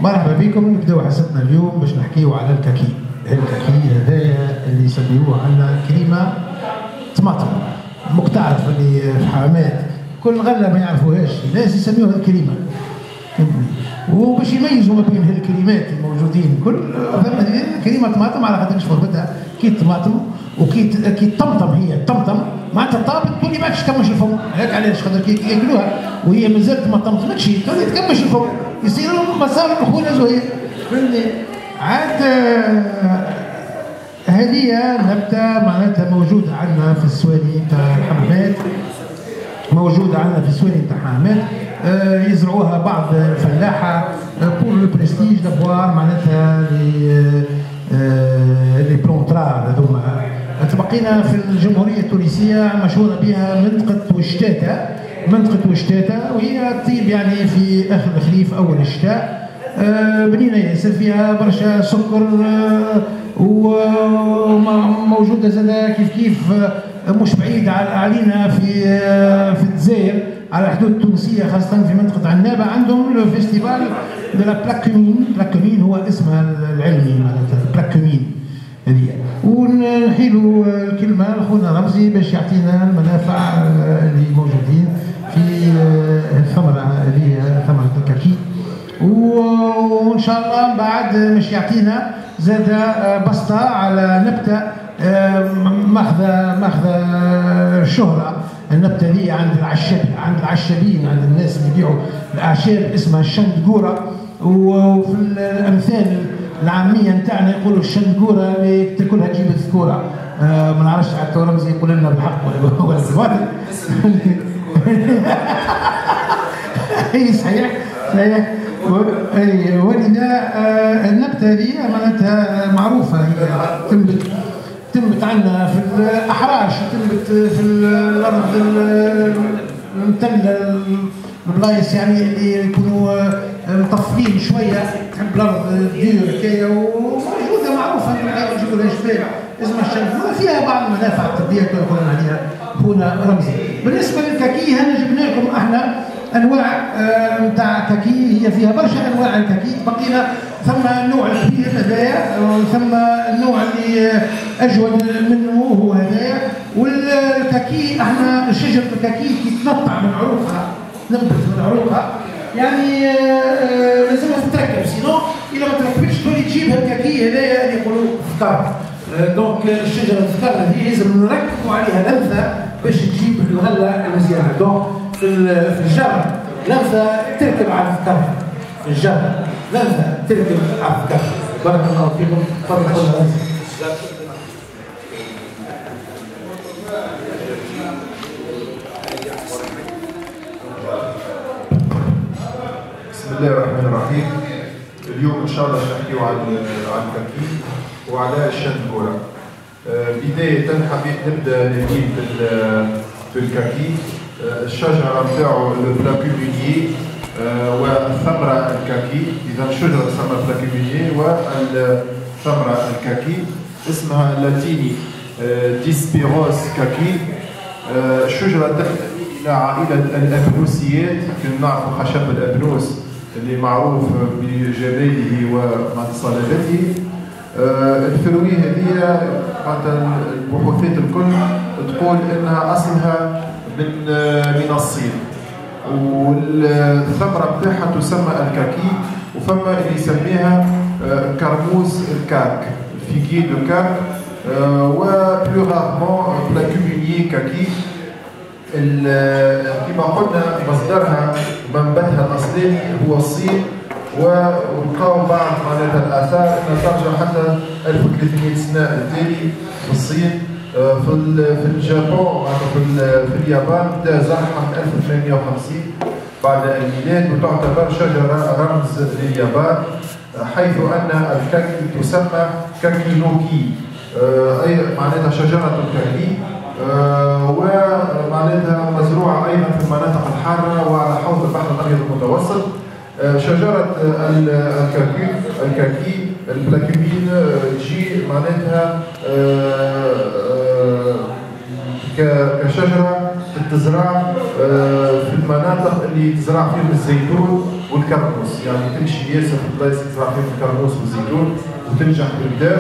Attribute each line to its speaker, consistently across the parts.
Speaker 1: مرحبا بكم. نبداو حصتنا اليوم باش نحكيو على الكاكي. الكاكي هذايا اللي يسميوه عندنا كريمه طماطم، مك تعرف اللي في حامات كل غله ما يعرفوهاش ناس يسميوها الكريمه، وباش يميزوا ما بين هالكريمات الموجودين كل كريمه طماطم على خاطر شربتها كي الطماطم وكي الطمطم. هي الطمطم معناتها طابت تولي ما عادش تكمش الفم، هيك علاش خاطر كي ياكلوها وهي مازالت ما طمطمتش تولي تكمش الفم، يصير لهم مسار اخونا زهير فهمتني. عاد هذه نبته معناتها موجوده عندنا في السوالي تاع الحمامات، موجوده عندنا في السوالي تاع الحمامات، يزرعوها بعض الفلاحه بور لو بريستيج دافوار معناتها لي بلونطرار هذوما. تبقينا في الجمهوريه التونسيه مشهوره بها منطقه وشتاته، منطقه وشتاته وهي تطيب يعني في اخر الخريف اول الشتاء. بنينه ياسر فيها برشا سكر، وموجوده زاده كيف مش بعيد علينا في الجزائر على الحدود التونسيه خاصه في منطقه عنابه. عندهم لو فيستيفال دو لا بلاكومين، بلاكومين هو اسمها العلمي معناتها بلاكومين هذه. ونحيلوا الكلمه لخونا رمزي باش يعطينا المنافع اللي موجودين في الثمره هذه، ثمره الكاكي. وان شاء الله من بعد مش يعطينا زاد بسطه على نبته ماخذه شهره. النبته دي عند العشابين، عند الناس اللي يبيعوا الاعشاب اسمها الشندقوره. وفي الامثال العاميه نتاعنا يقولوا الشندقوره اللي تاكلها تجيب الذكوره. ما نعرفش حتى رمزي يقول لنا بالحق ولا بالباطل. اي صحيح صحيح. ولذا النبته هذه معناتها معروفه، هي تنبت عندنا في الاحراش، تنبت في الارض الممتله، البلايص يعني اللي يكونوا مطفلين شويه، تحب الارض ديور هكايا، وموجوده معروفه يجيبوا لها جبال اسمها الشندقوره، فيها بعض المنافع الطبيه كما قلنا عليها خونا رمزي. بالنسبه للكاكي هنا جبنا لكم احنا انواع نتاع كاكي، هي فيها برشا انواع الكاكي. بقينا ثم النوع الكبير هذايا، ثم النوع اللي اجود منه هو هذايا. والكاكي احنا شجره الكاكي كي تنطع من عروقها، تنبت من عروقها يعني لازمها تتركب، سينو اذا ما تركبتش تولي تجيب الكاكي هذايا اللي يقولوا فكار. دونك الشجره الفكار هذه لازم نركبوا عليها لمثه باش تجيب الغله المزيانه. دونك في الجبل لمثه تركب على الفكار، في الجبل لمثه تركب على الفكار. بارك الله فيكم. تفضل.
Speaker 2: بسم الله الرحمن الرحيم. اليوم ان شاء الله نحكيو عن الكاكي وعلى الشندقوره. بدايه حبيت نبدا نجيب في الكاكي. الشجره نتاعو البلاكومينيي والثمره الكاكي. اذا الشجره تسمى بلاكومينيي والثمره الكاكي اسمها اللاتيني ديسبيروس كاكي. الشجره تنتمي الى عائله الابنوسيات، كما نعرفوا خشب الابنوس اللي معروف بجماله وصلابته. الفروي هذه حتى البحوثات الكل تقول انها اصلها من الصين، والثمره بتاعها تسمى الكاكي، وفما اللي يسميها كرموز الكاك، فيكي دو كاك، وبلو رارمون بلاكومينيي كاكي. كما قلنا مصدرها منبتها الاصلي هو الصين، ولقاو بعض معناتها الاثار انها ترجع حتى 1300 سنه التالي في الصين. في اليابان في اليابان بدا زرعها من 1850 بعد الميلاد، وتعتبر شجره رمز لليابان، حيث ان الكاكي تسمى كاكي نوكي، اي معناتها شجره الكاكي، ومعناتها مزروعه ايضا في المناطق الحاره وعلى حوض البحر الابيض المتوسط. شجره الكاكي البلاكومين تجي معناتها كشجره تتزرع في المناطق اللي تزرع فيهم الزيتون والكرموس، يعني تمشي ياسر في البلايص اللي تزرع فيهم الكرموس والزيتون وتنجح بالكدا.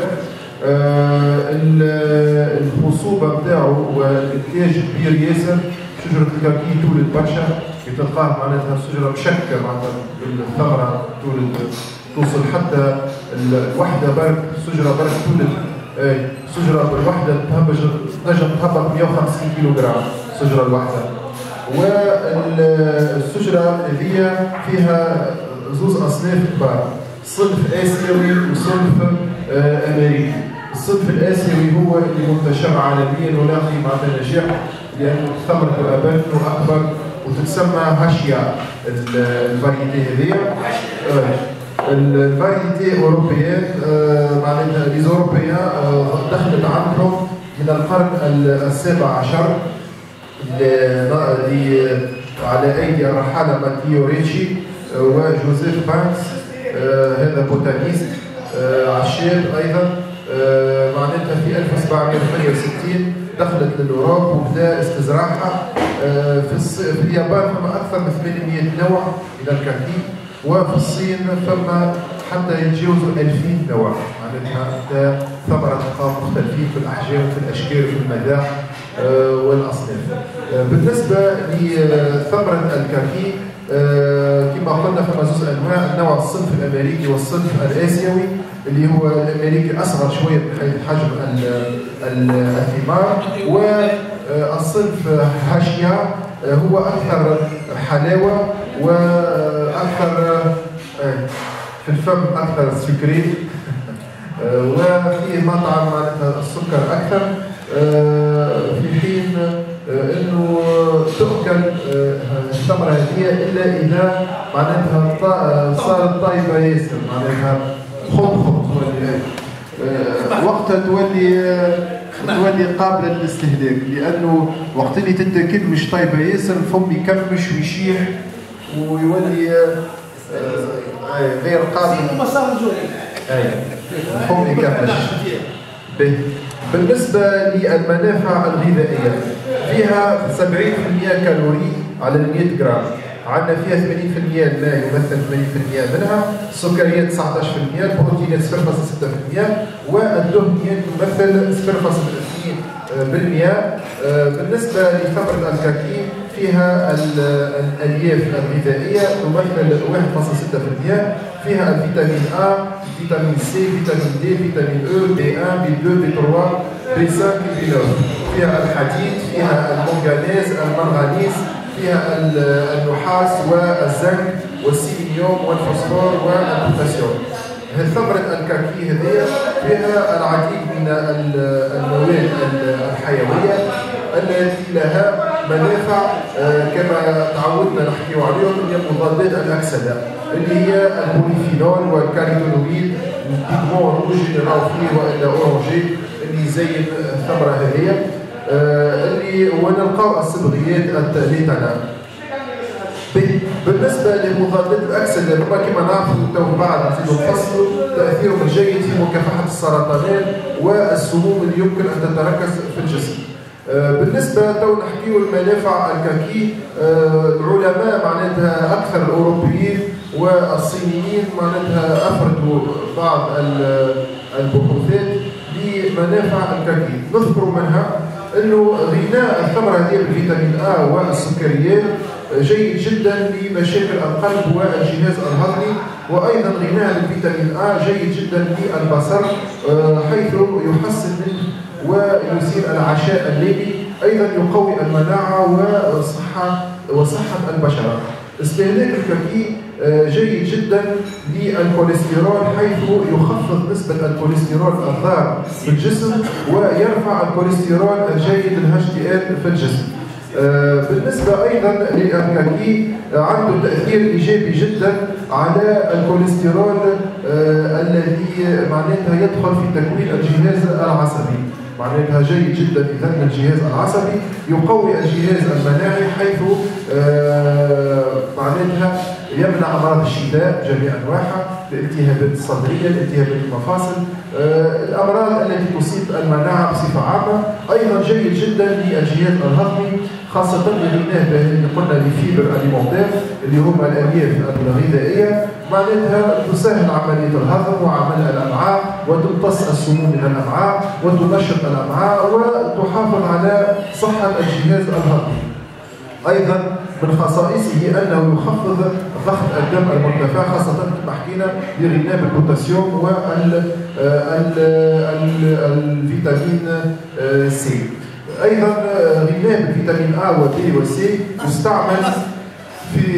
Speaker 2: الخصوبه نتاعو والانتاج كبير ياسر. شجره الكاكي تولد برشا، تلقاه معناتها شجره مشكه معناتها بالثمره توصل حتى الوحده برك شجره برك تولد شجره بالوحده تنجم تهبط 150 كيلوغرام الشجره الواحده. والشجره هذه فيها زوز اصناف كبار، صنف اسيوي وصنف امريكي. الصنف الاسيوي هو اللي منتشر عالميا ولاقي معناتها نجاح لانه ثمرته ابان واكبر وتتسمى هاشيا الفاريتي هذه. الفاريتي اوروبيين معناتها لي زوروبيان دخلت عندهم من القرن السابع عشر على ايدي الرحاله ماتيو ريتشي وجوزيف بانكس، هذا بوتانيست عشاب ايضا. معناتها في 1768 دخلت للأوروب وبدا استزراعها. في اليابان فما أكثر من 800 نوع من الكاكي، وفي الصين فما حتى يتجاوزوا 2000 نوع. معناتها ثمرة تلقاهم مختلفين في الأحجام وفي الأشكال وفي المذاق والأصناف. بالنسبة لثمرة الكاكي كما قلنا فما زوز أنواع، النوع الصنف الأمريكي والصنف الآسيوي. اللي هو الامريكي اصغر شويه من حيث حجم الثمار، والصنف هاشيا هو اكثر حلاوه واكثر في الفم اكثر سكري وفيه مطعم معناتها السكر اكثر، في حين انه تؤكل الثمره هذه الا اذا معناتها صارت طيبه ياسر، معناتها خض وقتها تولي قابله للاستهلاك، لانه وقت اللي تتاكل مش طيبه ياسر الفم يكمش ويشيح ويولي غير قابل. الفم يكمش. بالنسبه للمنافع الغذائيه فيها 70% كالوري على 100 جرام. عندنا فيها 80% الماء يمثل 80% منها، السكريات 19%، البروتينات 0.6%، والدهنيات تمثل 0.2%. بالنسبة لثمرة الكاكي فيها الألياف الغذائية تمثل 1.6%، فيها الفيتامين A، فيتامين C، فيتامين D، فيتامين E، B1، B2، B3، B5، B9. فيها الحديد، فيها المنغنيز، المنغنيز، فيها النحاس والزنك والسيلينيوم والفوسفور والبوتاسيوم. ثمرة الكاكي هذه فيها العديد من المواد الحيوية التي لها منافع كما تعودنا نحكي عليهم، هي مضادات الأكسدة اللي هي البوليفينول والكاريتونويد، البيغمون روج اللي راهو فيه والا اورانجي اللي يزين الثمرة هذه، اللي ونلقاو الصبغيات التالية. بالنسبه لمضادات الاكسده كما نعرفوا تو بعد نزيدوا نفصلوا تاثيرهم الجيد في مكافحه السرطانات والسموم اللي يمكن ان تتركز في الجسم. بالنسبه تو نحكيو المنافع الكاكي، العلماء معناتها اكثر الاوروبيين والصينيين معناتها افردوا بعض البحوثات لمنافع الكاكي. نذكر منها انه غناء الثمره هذه بالفيتامين A والسكريات جيد جدا لمشاكل القلب والجهاز الهضمي، وايضا غناء الفيتامين A جيد جدا للبصر حيث يحسن منه ويزيل العشاء الليلي، ايضا يقوي المناعه وصحه البشره. استهلاك الكاكي جيد جدا للكوليسترول حيث يخفض نسبة الكوليسترول الضار في الجسم ويرفع الكوليسترول الجيد HDL في الجسم. بالنسبة أيضا للكاكي عنده تأثير إيجابي جدا على الكوليسترول الذي معناتها يدخل في تكوين الجهاز العصبي، معناتها جيد جدا إذا الجهاز العصبي، يقوي الجهاز المناعي حيث معناتها يمنع أمراض الشتاء جميع أنواعها، الالتهابات الصدرية، الالتهابات المفاصل، الأمراض التي تصيب المناعة بصفة عامة. أيضا جيد جدا للجهاز الهضمي خاصة لغناه اللي قلنا لفيبر أليمونتير اللي هما الألياف الغذائية، معناتها تسهل عملية الهضم وعمل الأمعاء وتمتص السموم من الأمعاء وتنشط الأمعاء وتحافظ على صحة الجهاز الهضمي. أيضا من خصائصه أنه يخفض ضغط الدم المرتفع، خاصة كما حكينا لغناه بالبوتاسيوم والفيتامين سي. أيضا غناه بالفيتامين A و B و C يستعمل في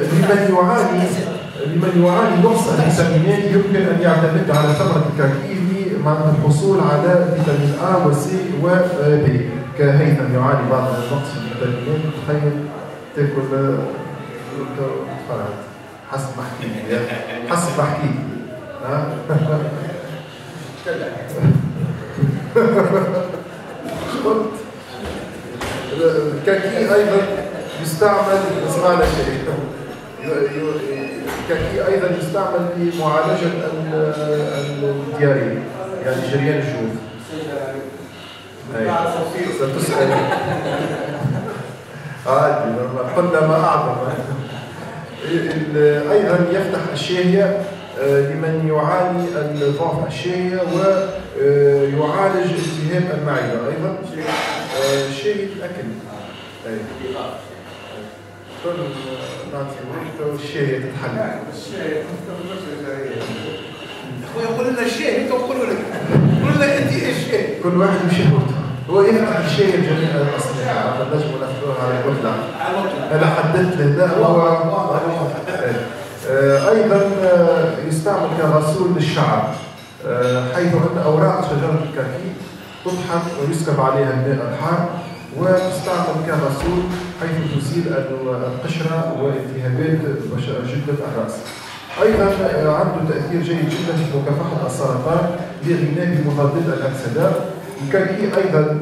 Speaker 2: لمن يعاني نقص الفيتامينات، يمكن أن يعتمد على ثمرة الكاكي مع الحصول على فيتامين A و C و B. كهيثم يعاني بعض النقص في الفيتامينات، تخيل تاكل تفرعت حسب ما حكيت حسب ما حكيت قلت الكاكي ايضا يستعمل، اسمعنا شيء، الكاكي ايضا يستعمل لمعالجه الدياريه، يعني جريان الجوف. ستسأل عادي قلنا ما أعظم. أيضا يفتح الشهية لمن يعاني الضعف الشهية ويعالج التهاب المعدة. أيضا شيء الأكل نعطي وقت والشهية تتحل.
Speaker 1: يقول لنا الشيء انت تقولوا لك قول لنا انت ايش الشيء،
Speaker 2: كل واحد بشهوته هو يفتح الشيء جميع الأصناف. نجم ناخذوها على الوطلع أنا حددت له هو. أيضا يستعمل كغسول للشعر، حيث أن أوراق شجرة الكاكي تطحن ويسكب عليها الماء الحار وتستعمل كغسول حيث تزيل القشرة والتهابات جلد الرأس. أيضا عنده تأثير جيد جدا في مكافحة السرطان لغناه بمضادات الأكسدة. الكاكي أيضا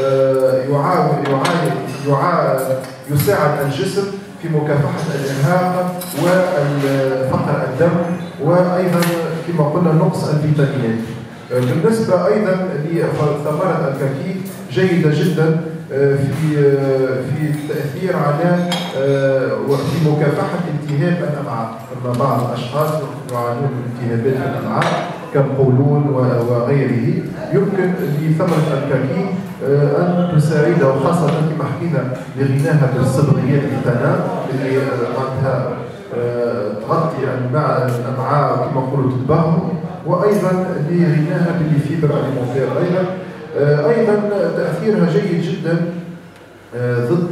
Speaker 2: يساعد الجسم في مكافحة الإرهاق وفقر الدم وأيضا كما قلنا نقص الفيتامينات. بالنسبة أيضا لثمرة الكاكي جيدة جدا في التأثير على وفي مكافحة التهاب الأمعاء. بعض الأشخاص يعانون من التهابات في الأمعاء كالقولون وغيره، يمكن لثمرة الكاكي أن تساعده، خاصة كما حكينا لغناها بالصبغيات الثناء اللي معناتها تغطي الأمعاء كما نقولوا تطبخهم، وأيضا لغناها بالفيبر أليمونتير. أيضا تأثيرها جيد جدا ضد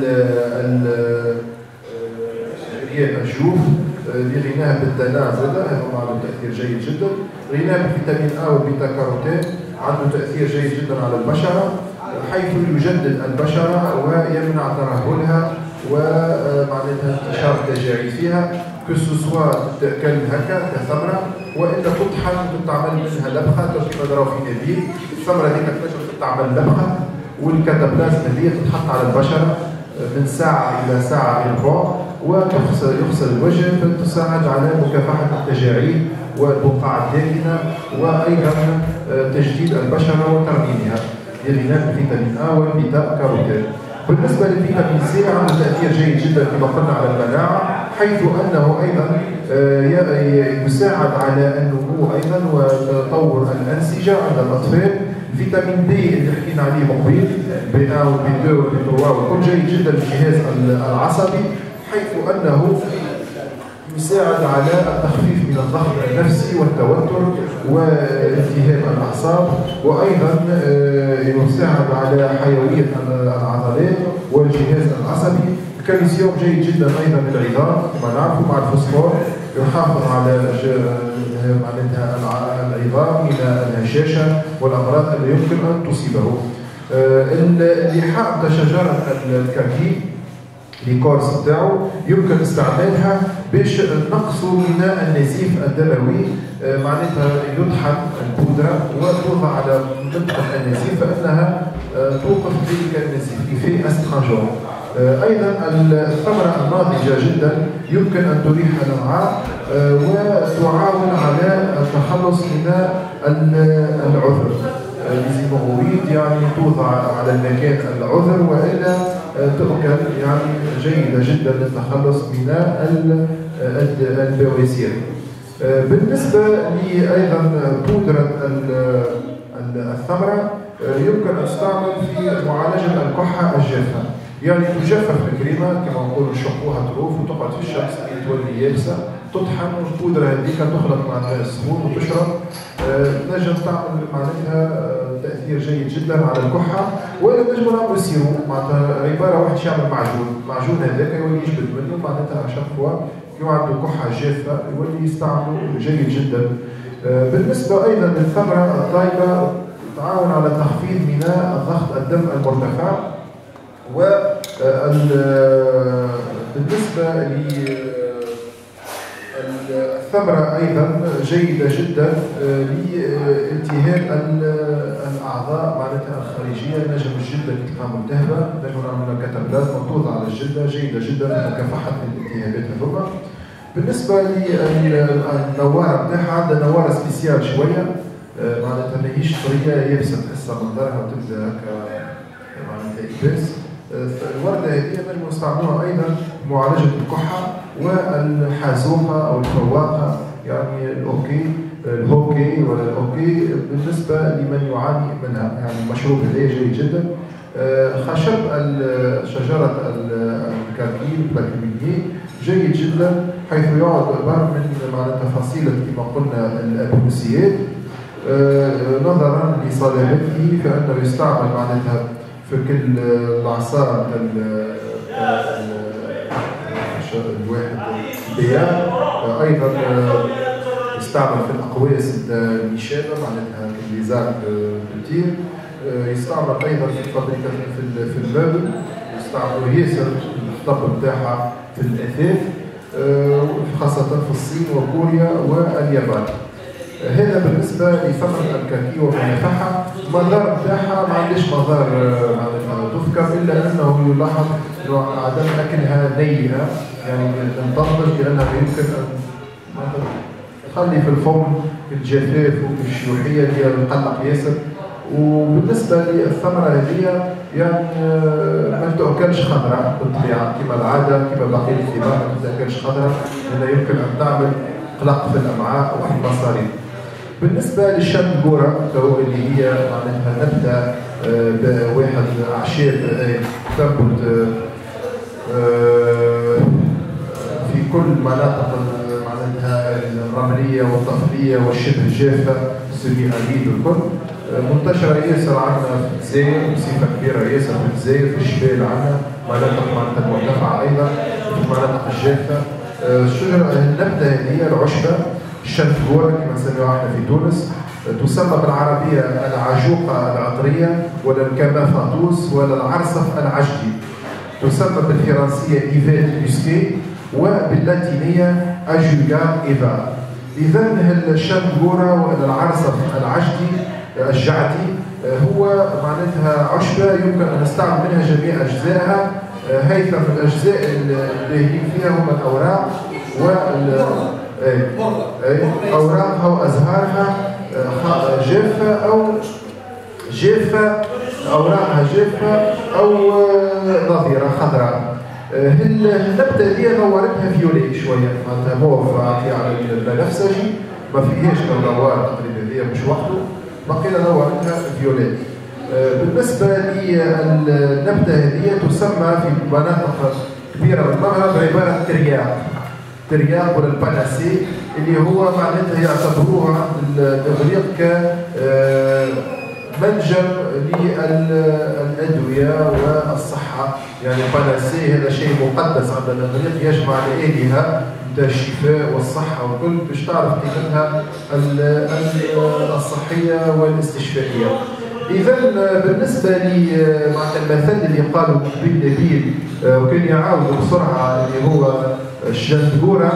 Speaker 2: الجيوب لغناها بالدناء زادا، هذا عنده تأثير جيد جدا. غناها بالفيتامين A والبيتا كاروتين عنده تأثير جيد جدا على البشرة، حيث يجدد البشرة ويمنع ترهلها ومعناتها انتشار التجاعيد فيها، كسوسوا تتأكل هكا كثمرة وإلا تطحن وتتعمل منها لبخة كما نراو في نبيل. الثمرة هذيك تنجم تتعمل لبخة والكاتابلازم هذه تتحط على البشرة من ساعة إلى ساعة إلى ربع ويغسل الوجه، فتساعد على مكافحة التجاعيد والبقع الداكنة وأيضا تجديد البشرة وترميمها لغناء بالفيتامين A والبيتا كاروتين. بالنسبة للفيتامين سي عنده تأثير جيد جدا كما قلنا على المناعة، حيث أنه أيضا يساعد على النمو أيضا وتطور الأنسجة عند الأطفال. فيتامين دي اللي حكينا عليه مقبل B1 وB2 وB3 وكل جيد جدا للجهاز العصبي، حيث أنه يساعد على التخفيف من الضغط النفسي والتوتر والتهاب الأعصاب، وأيضا يساعد على حيوية العضلات والجهاز العصبي. الكالسيوم جيد جدا أيضا للعظام كما نعرف مع الفوسفور، يحافظ على العظام من الهشاشة والأمراض اللي يمكن أن تصيبه. اللحاء بتاع شجرة الكاكي الكورس بتاعه يمكن استعمالها باش نقصوا من النزيف الدموي، معناتها يطحن البودرة وتوضع على منطقة النزيف فإنها توقف ذلك النزيف في أسترانجون. أيضا الثمرة الناضجة جدا يمكن أن تريح الأمعاء وتعاون على التخلص من العذر. ليزيموغويد يعني توضع على المكان العذر والا تؤكل يعني جيده جدا للتخلص من البواسير. بالنسبه لي ايضا بودره الثمره يمكن ان تستعمل في معالجه الكحه الجافه، يعني تجفف الكريمه كما نقولوا نشقوها طروف وتقعد في الشمس تولي يابسه، تطحن والبودره هذيك تخلط مع الماء السخون وتشرب. تنجم تعمل معناتها تاثير جيد جدا على الكحه. ولا نجم نعملوا سيروم معناتها عباره واحد يعمل معجون هذاك يولي يجبد منه معناتها عشان فوا كي عنده كحه جافه يولي يستعمله جيد جدا. بالنسبه ايضا للثمره الطايبه تعاون على تخفيض من ضغط الدم المرتفع. وبالنسبة للثمرة أيضا جيدة جدا لالتهاب الأعضاء معناتها الخارجية، نجم الجلد اللي تبقى ملتهبة نجم نعملها كتابلازما توضع على الجلد جيدة جدا لمكافحة الالتهابات هذوما. بالنسبة للنوارة بتاعها عندها نوارة سبيسيال شوية معناتها ماهيش طرية يابسة تحسها منظرها وتبدا هكا معناتها إباس. الوردة هذه نجم نستعملوها أيضا لمعالجة الكحة والحازوقة أو الفواقة، يعني الهوكي ولا الأوكي بالنسبة لمن يعاني منها، يعني المشروب هذا جيد جدا. خشب شجرة الكاكي الباكيميني جيد جدا حيث يعتبر من معناتها فصيلة كما قلنا الأبوسيات. نظرا لصلابته فإنه يستعمل معناتها في كل الأعصاب الواحد بيان. أيضا يستعمل في الأقواس المشابة معناتها الليزار كتير. يستعمل أيضا في الفابريكا في المبل، يستعملوا ياسر الخطب بتاعها في الأثاث خاصة في الصين وكوريا واليابان. هذا بالنسبة لثمرة الكاكي ومنافعها. المضار بتاعها ما عنديش مضار معناتها تذكر الا انه يلاحظ عدم اكلها نيئة، يعني تنضج لانها يمكن ان تخلي في الفم في الجفاف وفي الشيوحية اللي هي القلق ياسر. وبالنسبة للثمرة هذه يعني ما تأكلش خضراء بالطبيعة كما العادة كما بقية الثمار ما تأكلش خضراء لأنها يمكن أن تعمل قلق في الأمعاء وفي المصارين. بالنسبة للشنغورة اللي هي معناتها نبتة بواحد أعشاب تنبت في كل مناطق معناتها الرملية والطفلية والشبه جافة سمي أريد والكل، منتشرة ياسر عندنا في الجزائر بصفة كبيرة ياسر في الجزائر في الشمال عندنا مناطق معناتها مرتفعة أيضا في المناطق الجافة. الشجرة النبتة هي العشبة الشنغورة كما نسميوها احنا في تونس، تسمى بالعربية العجوقة العطرية ولا الكمافاتوس ولا العرصف العجدي، تسمى بالفرنسية إيفات بيسكي وباللاتينية أجويا إيفا. إذا الشنغورة ولا العرصف الجعدي هو معناتها عشبة يمكن أن نستعمل منها جميع أجزائها، هيثم الأجزاء اللي فيها هما الأوراق أوراقها وأزهارها جافة أوراقها جافة أو نظيرة خضراء. النبتة دي نورتها فيولي شوية معناتها موف على البنفسجي ما فيهاش نوار تقريبا هي مش وحده بقينا نورتها فيولي. بالنسبة للنبتة هذه تسمى في مناطق كبيرة من المغرب عبارة ترياق ولا الباناسي اللي هو معناتها يعتبروه عند الإغريق كمنجم للأدوية والصحة، يعني الباناسي هذا شيء مقدس عند الإغريق يجمع الآلهة نتاع الشفاء والصحة والكل باش تعرف قيمتها الصحية والاستشفائية. إذا بالنسبة لي معناتها المثل اللي قالوا بالنبيل وكان يعاود بسرعة اللي هو الشنغورة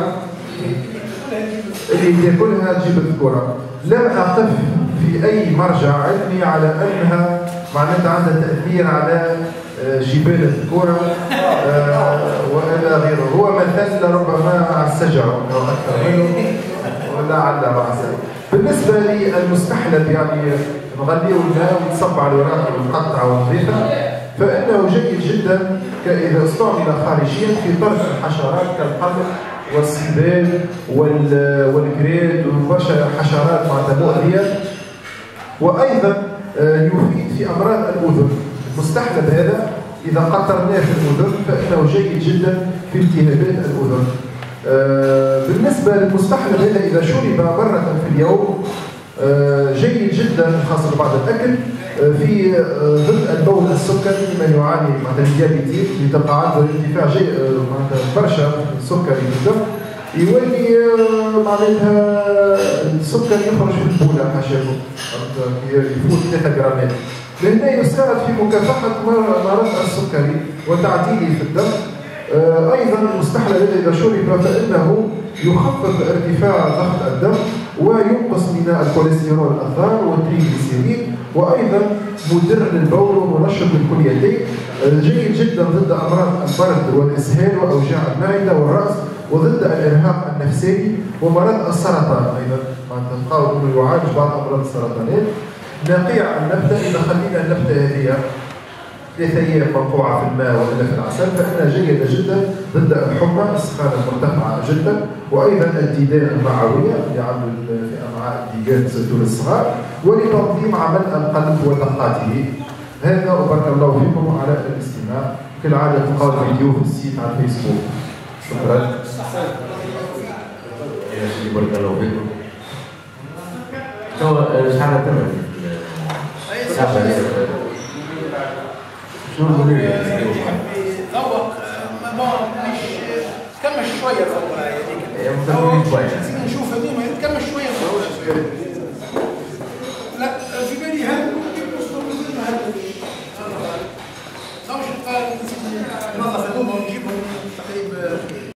Speaker 2: اللي تاكلها تجيب الذكورة، لم أقف في أي مرجع علمي على أنها معناتها عندها تأثير على جبال الذكورة وإلى غيره. هو مثل ربما على السجع أو أكثر منه ولا على الرأس. بالنسبة للمستحلب يعني نغليه الماء ويتصب على الوراق المقطعة والنظيفة، فإنه جيد جدا إذا استعمل خارجيا في طرد الحشرات كالقمل والسبال والكريد وبرشا حشرات معناتها مؤذية. وأيضا يفيد في أمراض الأذن. المستحلب هذا إذا قطرناه في الأذن فإنه جيد جدا في التهابات الأذن. بالنسبة للمستحلب هذا إذا شرب مرة في اليوم جيد جدا خاصة بعد الأكل في ضد البول السكري لمن يعاني من الديابيتيك لتقاعد وارتفاع برشا سكري في الدم، يولي معناتها السكر يخرج في البولة حاشاكم يفوت 3 جرامات، لأنه يساعد في مكافحة مرض السكري وتعديله في الدم. أيضا المستحلب إذا شرب فإنه يخفض ارتفاع ضغط الدم وينقص من الكوليسترول الضار والتريغليسيريد، وأيضا مدر للبول ومنشط للكليتين، جيد جدا ضد أمراض البرد والإسهال وأوجاع المعدة والرأس وضد الإرهاق النفسي ومرض السرطان. أيضا تلقاو أنه يعالج بعض أمراض السرطانات. نقيع النبتة إذا خلينا النبتة هذه 3 أيام منقوعة في الماء ولا في العسل فإنها جيدة جدا ضد الحمى السخانة المرتفعة جدا، وأيضا الديدان المعوية اللي عنده في أمعاء الديدان سدور الصغار، ولتنظيم عمل القلب ودقاته. هذا وبارك الله فيكم على الاستماع. كالعادة تلقاو الفيديو في السيت على الفيسبوك. شكرا.
Speaker 3: بارك الله فيكم. شحال تمام؟ شو المدير
Speaker 1: ذوق مش كمل شويه الخبره هذيك.
Speaker 3: شويه.
Speaker 1: نشوف هذوما كمل شويه.